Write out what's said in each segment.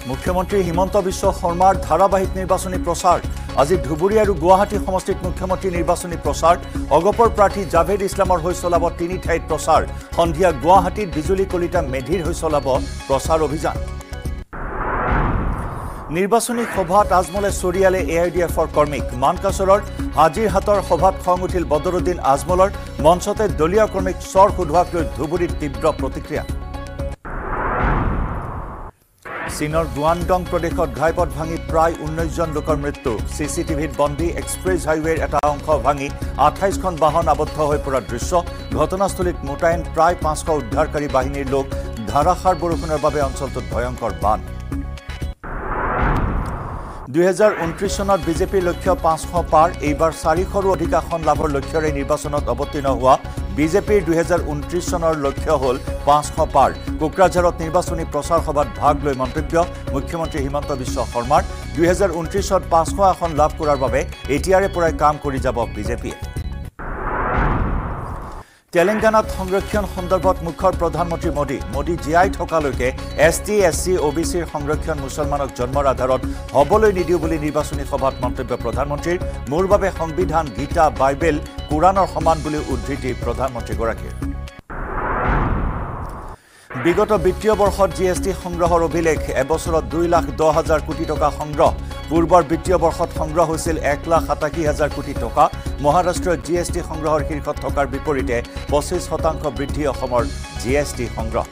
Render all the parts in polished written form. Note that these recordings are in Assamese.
মুখ্যমন্ত্ৰী হিমন্ত বিশ্ব শৰ্মাৰ ধাৰাবাহিক নিৰ্বাচনী প্ৰচাৰ আজি ধুবুৰী আৰু গুৱাহাটী সমষ্টিত মুখ্যমন্ত্ৰী নিৰ্বাচনী প্ৰচাৰ অগপৰ প্ৰাৰ্থী জাভেদ ইছলামৰ হৈ চলাব তিনি ঠাইত প্ৰচাৰ সন্ধিয়া গুৱাহাটীত বিজুলী কলিতা মেধিৰ হৈ চলাব প্ৰচাৰ অভিযান নিৰ্বাচনী সভাত আজমলে চৰিয়ালে এআইডিএফৰ কৰ্মীক মানকাছৰৰ হাজিৰহাটৰ সভাত খং উঠিল বদৰুদ্দিন আজমলৰ মঞ্চতে দলীয় কৰ্মীক চৰ সোধোৱাক লৈ ধুবুৰীত তীব্ৰ প্ৰতিক্ৰিয়া চীনৰ গুৱানডং প্ৰদেশত ঘাইপথ ভাঙি প্ৰায় 19 জন লোকৰ মৃত্যু চিচিটিভিত বন্দী এক্সপ্ৰেছ হাইৱেৰ এটা অংশ ভাঙি 28খন বাহন আবদ্ধ হৈ পৰা দৃশ্য ঘটনাস্থলীত মোতায়েন প্ৰায় 500 উদ্ধাৰকাৰী বাহিনীৰ লোক ধাৰাসাৰ বৰষুণৰ বাবে অঞ্চলটোত ভয়ংকৰ বান 2029 চনত বিজেপিৰ লক্ষ্য 500 পাৰ এইবাৰ 400ৰো অধিক আসন লাভৰ লক্ষ্যৰে নিৰ্বাচনত অৱতীৰ্ণ হোৱা বিজেপিৰ 2029 চনৰ লক্ষ্য হ'ল 500 পাৰ কোকৰাঝাৰত নিৰ্বাচনী প্ৰচাৰ সভাত ভাগ লৈ মন্তব্য মুখ্যমন্ত্ৰী হিমন্ত বিশ্ব শৰ্মাৰ 2029ত 500 আসন লাভ কৰাৰ বাবে এতিয়াৰে পৰাই কাম কৰি যাব বিজেপিয়ে তেলেংগানাত সংৰক্ষণ সন্দৰ্ভত মুখৰ প্ৰধানমন্ত্ৰী মোদী জিয়াই থকালৈকে এছটি এছচি ওবিচিৰ সংৰক্ষণ মুছলমানক জন্মৰ আধাৰত হ'বলৈ নিদিও বুলি নিৰ্বাচনী সভাত মন্তব্য প্ৰধানমন্ত্ৰীৰ মোৰ বাবে সংবিধান গীতা বাইবেল কুৰাণৰ সমান বুলি উদ্ধৃতি প্ৰধানমন্ত্ৰীগৰাকীৰ বিগত বিত্তীয় বৰ্ষত জিএছটি সংগ্ৰহৰ অভিলেখ এবছৰত 2,10,000 কোটি টকা সংগ্ৰহ পূৰ্বৰ বিত্তীয় বৰ্ষত সংগ্ৰহ হৈছিল 1,87,000 কোটি টকা মহাৰাষ্ট্ৰৰ জিএছটি সংগ্ৰহৰ শীৰ্ষত থকাৰ বিপৰীতে 25% বৃদ্ধি অসমৰ জিএছটি সংগ্ৰহ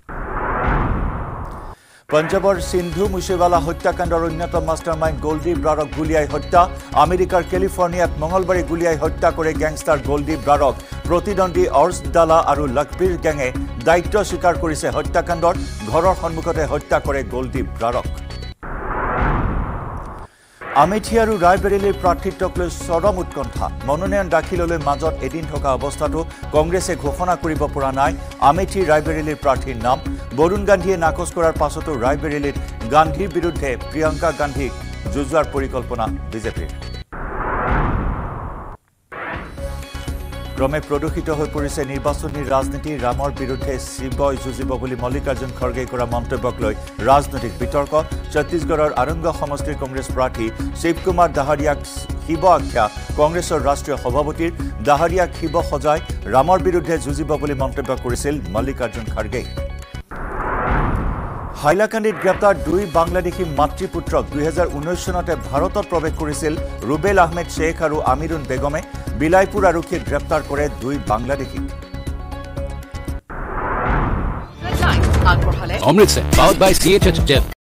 পঞ্জাবৰ সিন্ধু মুছেৱালা হত্যাকাণ্ডৰ অন্যতম মাষ্টাৰমাইণ্ড গোল্ডী ব্ৰাৰক গুলিয়াই হত্যা আমেৰিকাৰ কেলিফৰ্ণিয়াত মঙলবাৰে গুলিয়াই হত্যা কৰে গেংষ্টাৰ গোল্ডী ব্ৰাৰক প্ৰতিদ্বন্দ্বী অৰ্জ ডালা আৰু লখবীৰ গেঙে দায়িত্ব স্বীকাৰ কৰিছে হত্যাকাণ্ডৰ ঘৰৰ সন্মুখতে হত্যা কৰে গোল্ডী ব্ৰাৰক আমেথি আৰু ৰায়বেৰেলীৰ প্ৰাৰ্থিত্বক লৈ চৰম উৎকণ্ঠা মনোনয়ন দাখিললৈ মাজত এদিন থকা অৱস্থাটো কংগ্ৰেছে ঘোষণা কৰিব পৰা নাই আমেথি ৰায়বেৰেলীৰ প্ৰাৰ্থীৰ নাম বৰুণ গান্ধীয়ে নাকচ কৰাৰ পাছতো ৰায়বেৰেলীত গান্ধীৰ বিৰুদ্ধে প্ৰিয়ংকা গান্ধীক যুঁজোৱাৰ পৰিকল্পনা বিজেপিৰ ক্ৰমে প্ৰদূষিত হৈ পৰিছে নিৰ্বাচনী ৰাজনীতি ৰামৰ বিৰুদ্ধে শিৱই যুঁজিব বুলি মল্লিকাৰ্জুন খৰ্গে কৰা মন্তব্যক লৈ ৰাজনৈতিক বিতৰ্ক ছত্তীশগড়ৰ আৰংগ সমষ্টিৰ কংগ্ৰেছ প্ৰাৰ্থী শিৱকুমাৰ দাহাৰিয়াক শিৱ আখ্যা কংগ্ৰেছৰ ৰাষ্ট্ৰীয় সভাপতিৰ দাহাৰিয়াক শিৱ সজাই ৰামৰ বিৰুদ্ধে যুঁজিব বুলি মন্তব্য কৰিছিল মল্লিকাৰ্জুন খৰ্গে হাইলাকান্দিত গ্ৰেপ্তাৰ 2 বাংলাদেশী মাতৃপুত্ৰক 2019 চনতে ভাৰতত প্ৰৱেশ কৰিছিল ৰুবেল আহমেদ শ্বেখ আৰু আমিৰুন বেগমে বিলাইপুৰ আৰক্ষীয়ে গ্ৰেপ্তাৰ কৰে 2 বাংলাদেশীক Amritsar, powered by CHH